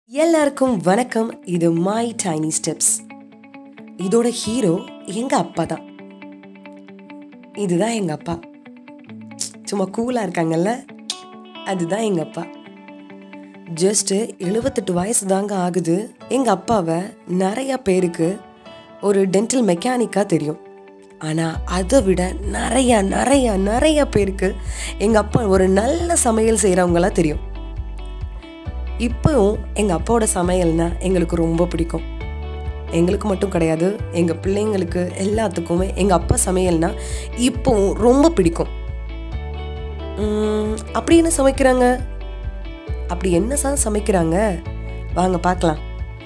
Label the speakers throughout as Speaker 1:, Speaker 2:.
Speaker 1: எல்லாருக்கும் வணக்கம். இது மை டைனி ஸ்டெப்ஸ். இதோட ஹீரோ எங்க அப்பா தான். இதுதான் எங்க அப்பா. சும்மா கூலா இருக்காங்கல்ல, அதுதான் எங்க அப்பா. ஜஸ்ட் 78 வயசு தாங்க ஆகுது. எங்க அப்பாவை நிறைய பேருக்கு ஒரு டென்டல் மெக்கானிக்கா தெரியும். ஆனால் அதை விட நிறைய நிறைய நிறைய பேருக்கு எங்கள் அப்பா ஒரு நல்ல சமையல் செய்கிறவங்களா தெரியும். இப்போவும் எங்கள் அப்பாவோட சமையல்னா எங்களுக்கு ரொம்ப பிடிக்கும். எங்களுக்கு மட்டும் கிடையாது, எங்கள் பிள்ளைங்களுக்கு எல்லாத்துக்குமே எங்கள் அப்பா சமையல்னா இப்போவும் ரொம்ப பிடிக்கும். அப்படி என்ன சமைக்கிறாங்க? அப்படி என்ன சமைக்கிறாங்க வாங்க பார்க்கலாம்.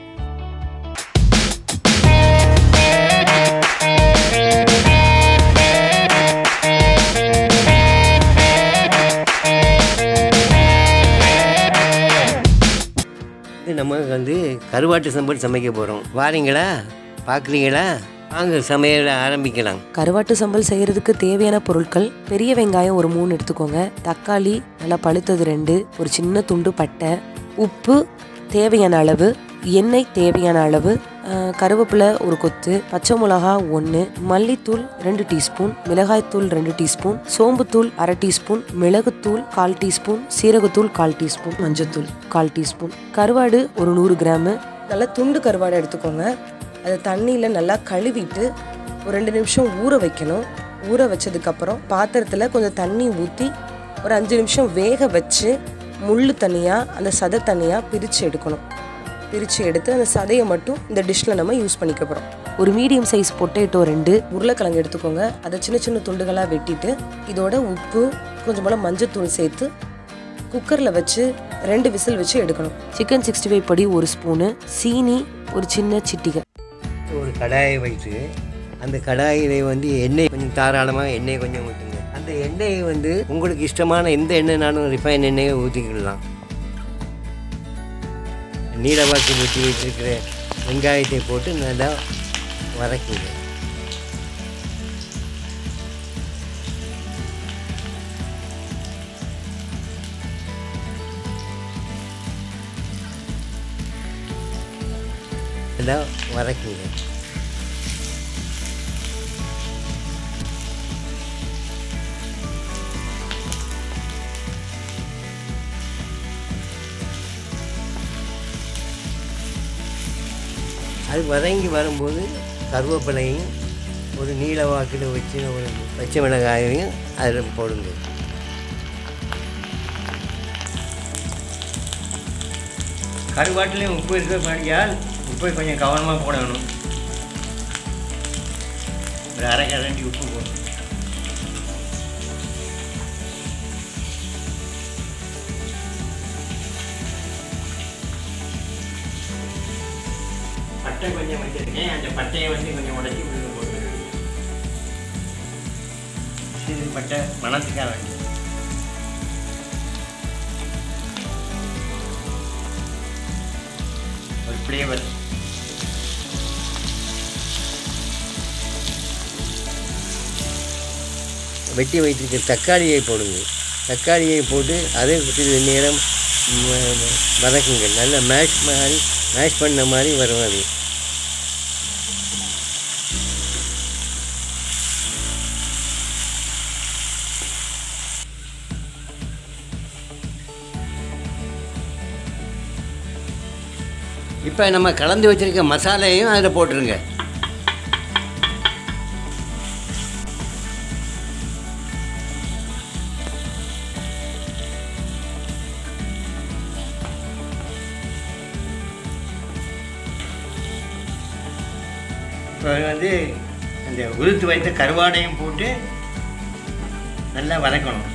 Speaker 2: நம்ம கருவாட்டு சம்பல் சமைக்க போகிறோம். வாரீங்களா? பார்க்குறீங்களா? வாங்க சமையல் ஆரம்பிக்கலாம்.
Speaker 1: கருவாட்டு சம்பல் செய்கிறதுக்கு தேவையான பொருட்கள்: பெரிய வெங்காயம் ஒரு 3 எடுத்துக்கோங்க, தக்காளி நல்லா பழுத்தது 2, ஒரு சின்ன துண்டு பட்டை, உப்பு தேவையான அளவு, எண்ணெய் தேவையான அளவு, கருவேப்பிலை ஒரு கொத்து, பச்சை மிளகா 1, மல்லித்தூள் 2 டீஸ்பூன், மிளகாய்த்தூள் 2 டீஸ்பூன், சோம்புத்தூள் 1/2 டீஸ்பூன், மிளகுத்தூள் 1/4 டீஸ்பூன், சீரகத்தூள் 1/4 டீஸ்பூன், மஞ்சத்தூள் 1/4 டீஸ்பூன். கருவாடு ஒரு 100 கிராமு. நல்லா துண்டு கருவாடு எடுத்துக்கோங்க. அதை தண்ணியில் நல்லா கழுவிட்டு ஒரு 2 நிமிஷம் ஊற வைக்கணும். ஊற வச்சதுக்கப்புறம் பாத்திரத்தில் கொஞ்சம் தண்ணி ஊற்றி ஒரு 5 நிமிஷம் வேக வச்சு முள் தனியாக அந்த சதை தனியாக பிரித்து எடுக்கணும். பிரித்து எடுத்து அந்த சதையை மட்டும் இந்த டிஷ்ஷில் நம்ம யூஸ் பண்ணிக்க போகிறோம். ஒரு மீடியம் சைஸ் பொட்டேட்டோ 2, உருளைக்கிழங்கு எடுத்துக்கோங்க. அதை சின்ன சின்ன துண்டுகளாக வெட்டிட்டு இதோட உப்பு கொஞ்சம் போல் மஞ்சத்தூள் சேர்த்து குக்கரில் வச்சு 2 விசில் வச்சு எடுக்கணும். சிக்கன் 65 பொடி 1 ஸ்பூனு, சீனி ஒரு சின்ன சிட்டிகை.
Speaker 2: ஒரு கடாயை வைத்து அந்த கடாயிலே எண்ணெய் கொஞ்சம் தாராளமாக எண்ணெய் கொஞ்சம் ஊற்றுங்க. அந்த எண்ணெயை உங்களுக்கு இஷ்டமான எந்த எண்ணெய்னாலும் ரிஃபைன் எண்ணெயை ஊற்றிக்கிடலாம். நீளவாக்கில் வெட்டி வச்சிருக்கிற வெங்காயத்தை போட்டு நல்லா வதக்குங்க. நல்லா வதக்குங்க. அது வதங்கி வரும்போது கருவேப்பிலையும் ஒரு நீல வாக்கில் வச்சு ஒரு பச்சை மிளகாயையும் அதில் போடுங்க. கருவாட்டிலையும் உப்பு இருக்க வேண்டியால் உப்பை கொஞ்சம் கவனமாக போடணும். ஒரு 1/2 கரண்டி உப்பு போடணும். பட்டை கொஞ்சம் வச்சிருக்கேன், அந்த பட்டையை கொஞ்சம் உடச்சி போட்டு சிறு பட்டை மணத்துக்காக வேண்டி. ஒரு ஃப்ளேவர். வெட்டி வைத்திருக்க தக்காளியை போடுங்க. தக்காளியை போட்டு அதை சிறிது நேரம் வதக்குங்க. நல்லா மேஷ் பண்ண மாதிரி வரும். அது இப்போ நம்ம கலந்து வச்சுருக்க மசாலையும் அதில் போட்டுருங்க. இப்போ அந்த உதுத்து வைத்த கருவாடையும் போட்டு நல்லா வதக்கணும்.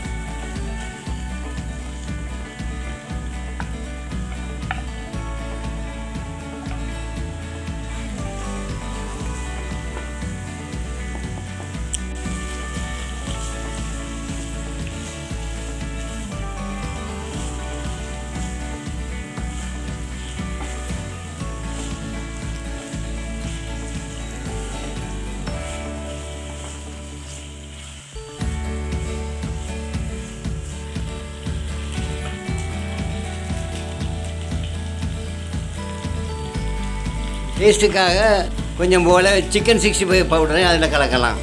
Speaker 2: டேஸ்ட்டுக்காக கொஞ்சம் போல் சிக்கன் 65 பவுடரை அதில் கலக்கலாம்.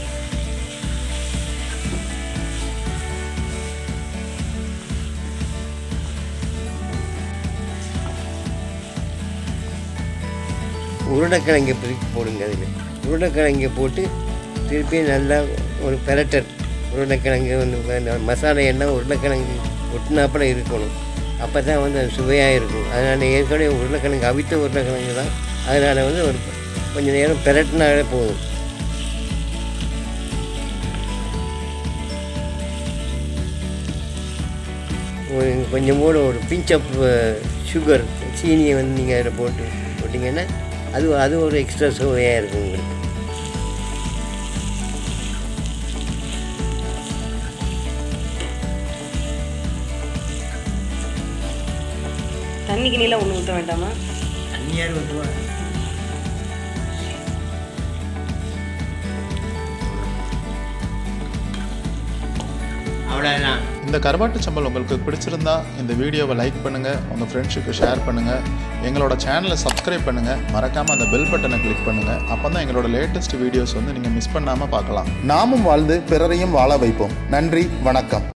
Speaker 2: உருளைக்கிழங்கு பிரித்து போடுங்க. அதில் உருளைக்கிழங்கை போட்டு திருப்பி நல்லா ஒரு பெரட்டல். உருளைக்கிழங்கு வந்து மசாலா எண்ணெய் உருளைக்கிழங்கு ஒட்டினாப்பில் இருக்கணும். அப்போ தான் வந்து அது சுவையாக இருக்கும். அதனால் ஏற்கனவே உருளைக்கிழங்கு அவித்த உருளைக்கிழங்கு தான். அதனால் வந்து ஒரு கொஞ்சம் நேரம் பெரட்டினாலே போதும். கொஞ்சம் கூட ஒரு பிஞ்ச் ஆஃப் சுகர் சீனியை வந்து நீங்கள் அதில் போட்டிங்கன்னா அது ஒரு எக்ஸ்ட்ரா சுவையாக இருக்கும் உங்களுக்கு.
Speaker 1: தண்ணிக்கு நீல ஒன்று ஊற்ற வேண்டாமா?
Speaker 2: தண்ணியார் ஊற்றுவா. அவ்வளோதான்.
Speaker 3: இந்த கருவாட்டு சம்பல் உங்களுக்கு பிடிச்சிருந்தா இந்த வீடியோவை லைக் பண்ணுங்கள், உங்கள் ஃப்ரெண்ட்ஸுக்கு ஷேர் பண்ணுங்கள், எங்களோட சேனலை சப்ஸ்கிரைப் பண்ணுங்கள், மறக்காமல் அந்த பெல் பட்டனை கிளிக் பண்ணுங்கள். அப்போ தான் எங்களோட லேட்டஸ்ட் வீடியோஸ் வந்து நீங்கள் மிஸ் பண்ணாமல் பார்க்கலாம். நாமும் வாழ்ந்து பிறரையும் வாழ வைப்போம். நன்றி, வணக்கம்.